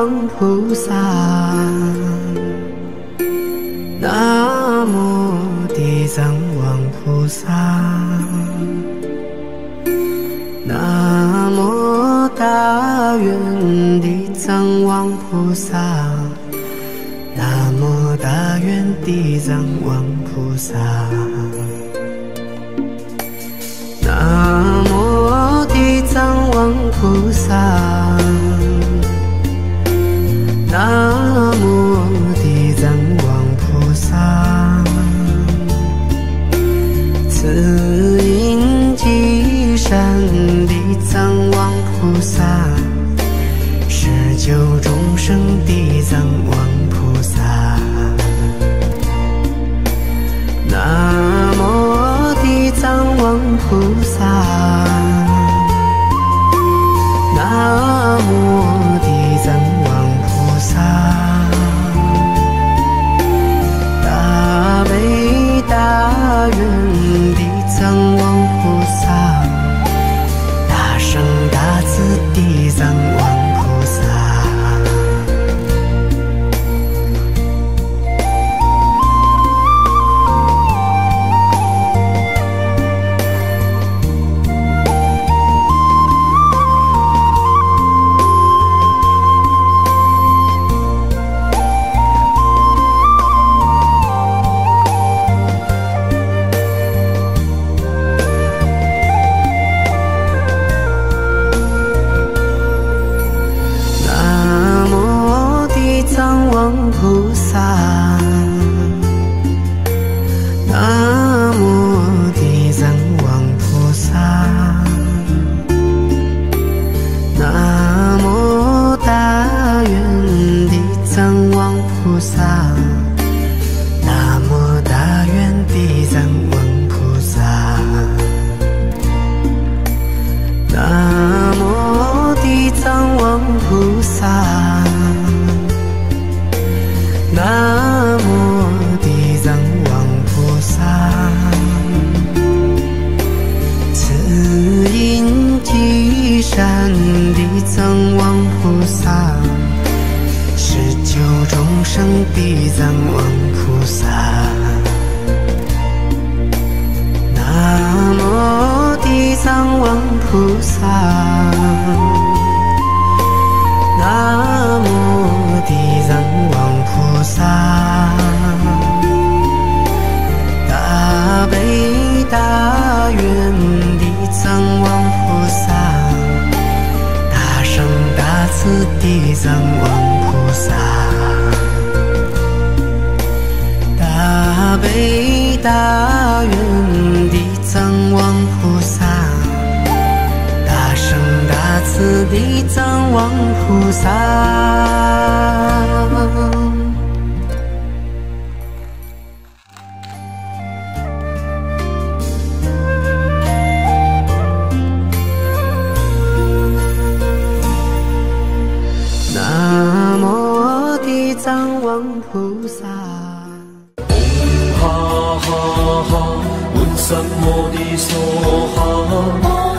王菩萨，南无地藏王菩萨，南无大愿地藏王菩萨，南无大愿地藏王菩萨，南无地藏王菩萨，南无地藏王菩萨，慈音积善地藏王菩萨，施救众生地藏王菩萨，南无地藏王菩萨，南无地藏王菩萨，大悲大愿地藏王菩萨，大圣大慈地藏王菩萨。菩萨，南无地藏王菩萨，南无大愿地藏王菩萨，南无大愿地藏王菩萨，南无地藏王菩萨，南无地藏王菩萨，慈音积善地藏王菩萨，施救众生地藏王菩萨，南无地藏王菩萨，南无地藏王菩萨，大悲大愿地藏王菩萨，大圣大慈地藏王菩萨，大悲大愿地藏王菩萨，大圣大慈地藏王菩萨。南无地藏王菩萨。 哈哈哈，文三摩地梭哈。